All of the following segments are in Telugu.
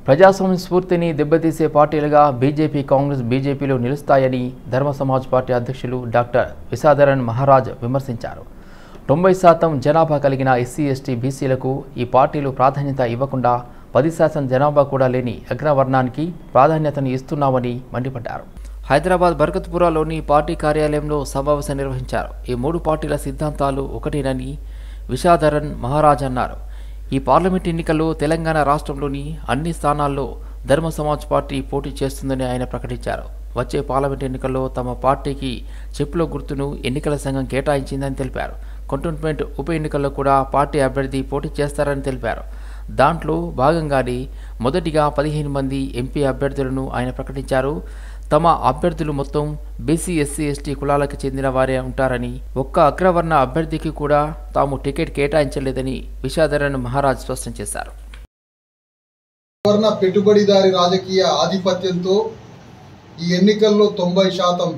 ప్రజాస్వామ్య స్ఫూర్తిని దెబ్బతీసే పార్టీలుగా బీజేపీ, కాంగ్రెస్, బీజేపీలు నిలుస్తాయని ధర్మ సమాజ్ పార్టీ అధ్యక్షులు డాక్టర్ విసాధరన్ మహారాజ్ విమర్శించారు. 90% జనాభా కలిగిన ఎస్సీ, ఎస్టీ, బీసీలకు ఈ పార్టీలు ప్రాధాన్యత ఇవ్వకుండా 10% జనాభా కూడా లేని అగ్రవర్ణానికి ప్రాధాన్యతను ఇస్తున్నామని మండిపడ్డారు. హైదరాబాద్ బర్కత్పురాలోని పార్టీ కార్యాలయంలో సమావేశం నిర్వహించారు. ఈ మూడు పార్టీల సిద్ధాంతాలు ఒకటేనని విసాధరన్ మహారాజ్ అన్నారు. ఈ పార్లమెంట్ ఎన్నికల్లో తెలంగాణ రాష్ట్రంలోని అన్ని స్థానాల్లో ధర్మ సమాజ్ పార్టీ పోటీ చేస్తుందని ఆయన ప్రకటించారు. వచ్చే పార్లమెంట్ ఎన్నికల్లో తమ పార్టీకి చెప్పుల గుర్తును ఎన్నికల సంఘం కేటాయించిందని తెలిపారు. కంటోన్మెంట్ ఉప ఎన్నికల్లో కూడా పార్టీ అభ్యర్థి పోటీ చేస్తారని తెలిపారు. దాంట్లో భాగంగానే మొదటిగా 15 మంది ఎంపీ అభ్యర్థులను ఆయన ప్రకటించారు. తమ అభ్యర్థులు మొత్తం బీసీ, ఎస్సీ, ఎస్టీ కులాలకు చెందిన వారే ఉంటారని, ఒక్క అగ్రవర్ణ అభ్యర్థికి కూడా తాము టికెట్ కేటాయించలేదని విసాధరన్ మహారాజ్ స్పష్టం చేశారు. పెట్టుబడిదారి రాజకీయ ఆధిపత్యంతో ఈ ఎన్నికల్లో 90%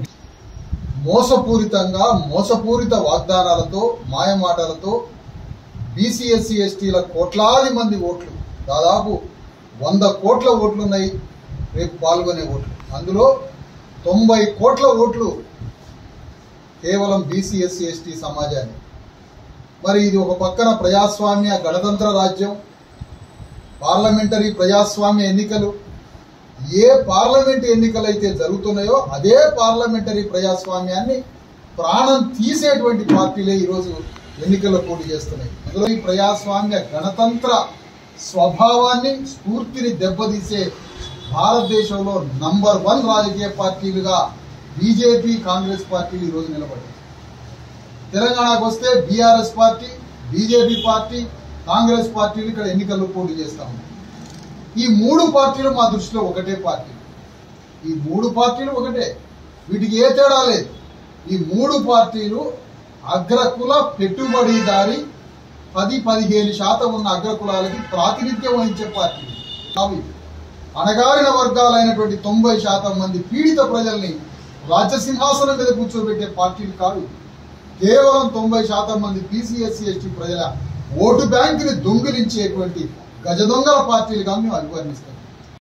మోసపూరిత వాగ్దానాలతో, మాయమాటలతో బీసీ, ఎస్సీ, ఎస్టీల కోట్లాది మంది ఓట్లు, దాదాపు 100 కోట్ల ఓట్లున్నాయి రేపు పాల్గొనే ఓట్లు. అందులో 90 కోట్ల ఓట్లు కేవలం బీసీ, ఎస్సీ, ఎస్టీ సమాజాన్ని. మరి ఇది ఒక పక్కన ప్రజాస్వామ్య గణతంత్ర రాజ్యం, పార్లమెంటరీ ప్రజాస్వామ్య ఎన్నికలు. ఏ పార్లమెంట్ ఎన్నికలు అయితే జరుగుతున్నాయో అదే పార్లమెంటరీ ప్రజాస్వామ్యాన్ని ప్రాణం తీసేటువంటి పార్టీలే ఈరోజు ఎన్నికల్లో పోటీ చేస్తున్నాయి. అందులో ఈ ప్రజాస్వామ్య గణతంత్ర స్వభావాన్ని, స్ఫూర్తిని దెబ్బతీసే భారతదేశంలో నంబర్ 1 రాజకీయ పార్టీలుగా బీజేపీ, కాంగ్రెస్ పార్టీలు ఈరోజు నిలబడ్డాయి. తెలంగాణకు వస్తే BRS party, BJP party, Congress పార్టీలు ఇక్కడ ఎన్నికల్లో పోటీ చేస్తా ఉన్నాయి. ఈ మూడు పార్టీలు మా దృష్టిలో ఒకటే పార్టీ. ఈ మూడు పార్టీలు ఒకటే, వీటికి ఏ తేడా లేదు. ఈ మూడు పార్టీలు అగ్రకుల పెట్టుబడిదారి 10-15% ఉన్న అగ్రకులాలకి ప్రాతినిధ్యం వహించే పార్టీలు. అవి అణగారిన వర్గాలైనటువంటి 90% మంది పీడిత ప్రజల్ని రాజ్యసింహాసనం మీద కూర్చోబెట్టే పార్టీలు కాదు. కేవలం 90% మంది బీసీ, ఎస్సీ, ఎస్టీ ప్రజల ఓటు బ్యాంకుని దొంగిలించేటువంటి గజ దొంగల పార్టీలుగా మేము అభివర్ణిస్తాం.